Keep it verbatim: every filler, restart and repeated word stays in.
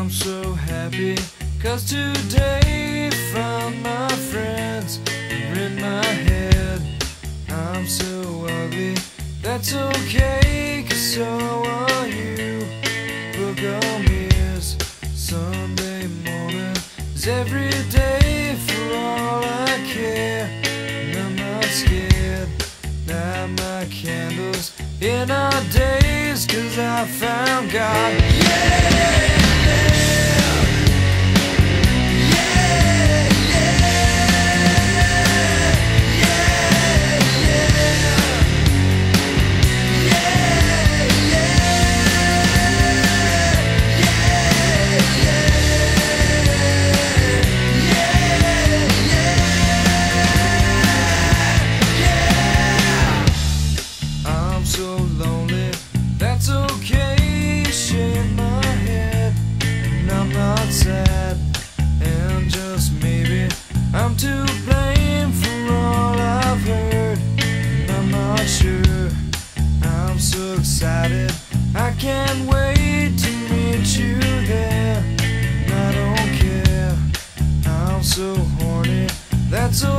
I'm so happy, 'cause today found my friends are in my head. I'm so ugly, that's okay, 'cause so are you. Book on ears, Sunday morning is every day for all I care. And I'm not scared, light my candles in our days, 'cause I found God. Yeah! So lonely, that's okay, shake my head, and I'm not sad, and just maybe I'm to blame for all I've heard, and I'm not sure. I'm so excited, I can't wait to meet you there, and I don't care, I'm so horny, that's okay.